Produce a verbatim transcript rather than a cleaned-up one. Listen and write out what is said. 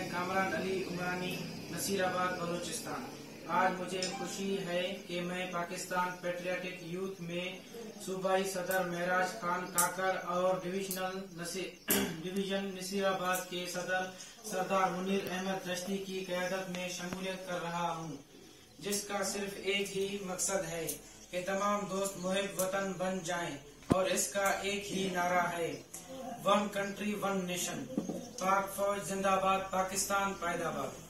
मैं कामरान अली उमरानी, नसीराबाद, बलूचिस्तान। आज मुझे खुशी है कि मैं पाकिस्तान पेट्रियाटिक यूथ में सूबाई सदर महराज खान काकर और डिविजनल डिवीजन नसीराबाद के सदर सरदार मुनीर अहमद रश्दी की क़यादत में शमूलियत कर रहा हूँ, जिसका सिर्फ एक ही मकसद है कि तमाम दोस्त मुहिब वतन बन जाएं। और इसका एक ही नारा है, वन कंट्री वन नेशन। पाक फौज जिंदाबाद, पाकिस्तान पायदाबाद।